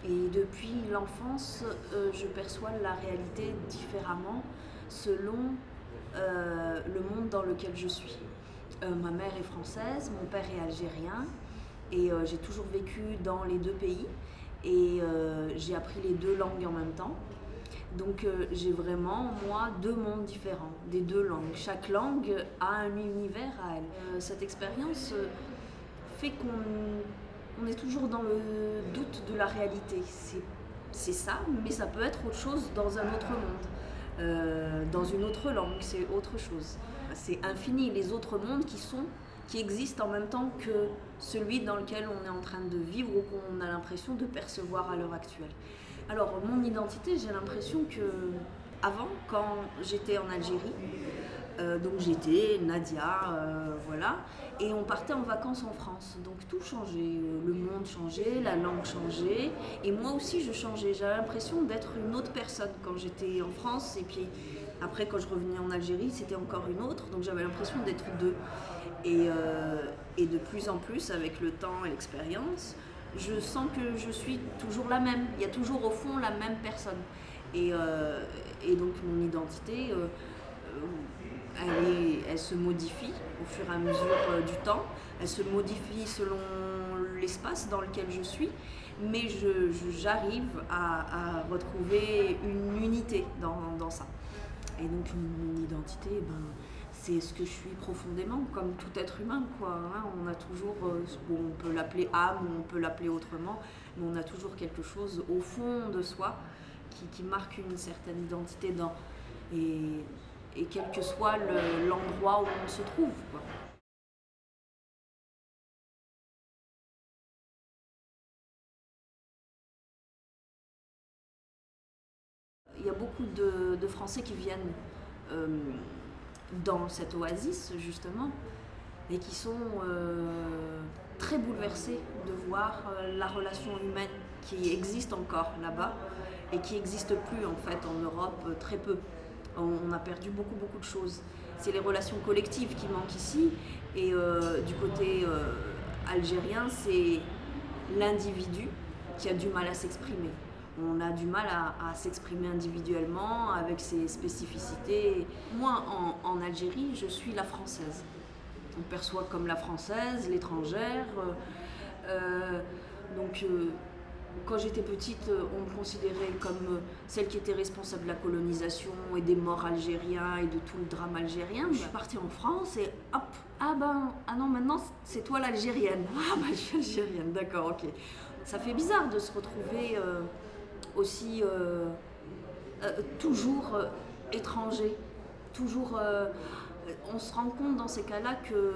Et depuis l'enfance, je perçois la réalité différemment selon le monde dans lequel je suis. Ma mère est française, mon père est algérien et j'ai toujours vécu dans les deux pays et j'ai appris les deux langues en même temps. Donc j'ai vraiment, moi, deux mondes différents, des deux langues. Chaque langue a un univers à elle. Cette expérience fait qu'on est toujours dans le doute de la réalité. C'est ça, mais ça peut être autre chose dans un autre monde. Dans une autre langue, c'est autre chose. C'est infini, les autres mondes qui existent en même temps que celui dans lequel on est en train de vivre ou qu'on a l'impression de percevoir à l'heure actuelle. Alors, mon identité, j'ai l'impression que avant, quand j'étais en Algérie, donc j'étais Nadia, voilà, et on partait en vacances en France. Donc tout changeait, le monde changeait, la langue changeait, et moi aussi je changeais. J'avais l'impression d'être une autre personne quand j'étais en France, et puis après quand je revenais en Algérie, c'était encore une autre. Donc j'avais l'impression d'être deux. Et de plus en plus, avec le temps et l'expérience, je sens que je suis toujours la même. Il y a toujours au fond la même personne. Et donc mon identité, elle se modifie au fur et à mesure du temps. Elle se modifie selon l'espace dans lequel je suis. Mais j'arrive à retrouver une unité dans ça. Et donc mon identité, c'est ce que je suis profondément, comme tout être humain, quoi. Hein. On a toujours, on peut l'appeler âme, ou on peut l'appeler autrement, mais on a toujours quelque chose au fond de soi qui marque une certaine identité et quel que soit l'endroit où on se trouve, quoi. Il y a beaucoup de Français qui viennent euh, dans cette oasis, justement, et qui sont très bouleversés de voir la relation humaine qui existe encore là-bas et qui n'existe plus en fait en Europe, très peu. On a perdu beaucoup de choses. C'est les relations collectives qui manquent ici et du côté algérien, c'est l'individu qui a du mal à s'exprimer. On a du mal à s'exprimer individuellement avec ses spécificités. Moi, en Algérie, je suis la française. On me perçoit comme la française, l'étrangère. Donc, quand j'étais petite, on me considérait comme celle qui était responsable de la colonisation et des morts algériens et de tout le drame algérien. Je suis partie en France et hop, ah non, maintenant c'est toi l'algérienne. Ah je suis algérienne, d'accord, ok. Ça fait bizarre de se retrouver aussi toujours étranger, toujours. On se rend compte dans ces cas-là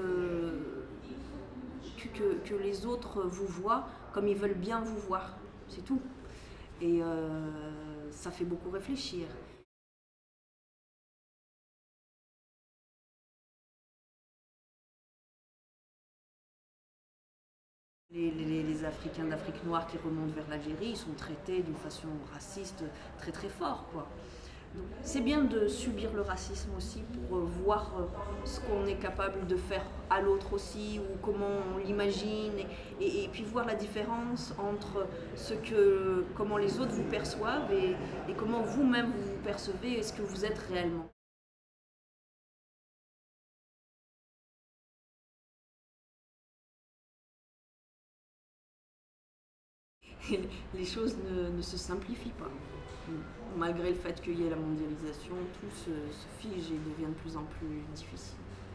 que les autres vous voient comme ils veulent bien vous voir, c'est tout. Et ça fait beaucoup réfléchir. Les Africains d'Afrique noire qui remontent vers l'Algérie, ils sont traités d'une façon raciste très fort, quoi. C'est bien de subir le racisme aussi pour voir ce qu'on est capable de faire à l'autre aussi ou comment on l'imagine et puis voir la différence entre comment les autres vous perçoivent et comment vous-même vous vous percevez et ce que vous êtes réellement. Les choses ne se simplifient pas. Malgré le fait qu'il y ait la mondialisation, tout se fige et devient de plus en plus difficile.